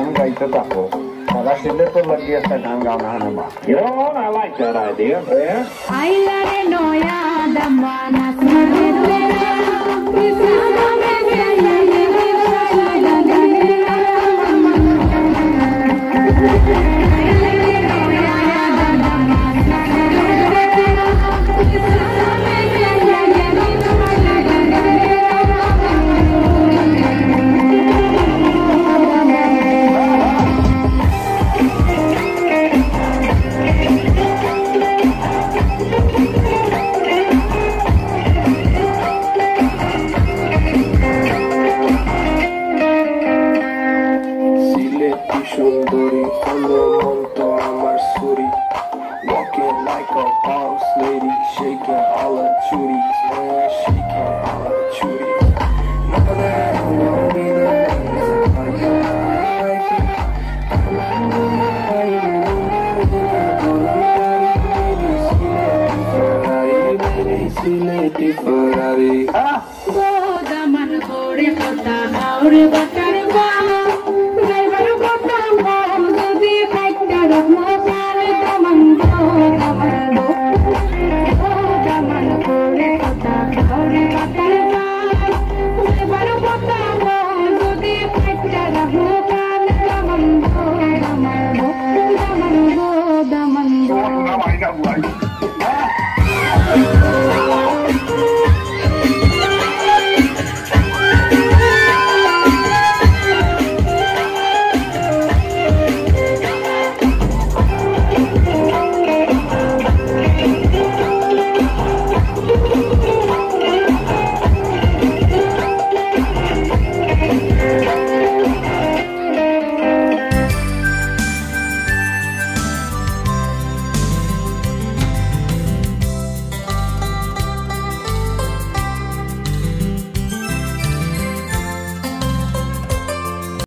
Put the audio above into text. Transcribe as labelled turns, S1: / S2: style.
S1: গান গাইতে থাকো সারা ছেলে তো লাগিয়ে একটা গান গাও না মা
S2: You know what? I like that idea. Yeah.
S3: ailare noya daman
S4: Shundori, follow monto amar suri. Walking like a boss lady, shaking all her chuties, man, shaking all her chuties. Know that I don't be the Ferrari.
S3: go daman gore kota aure bakar ba driver kota ba jodi khaita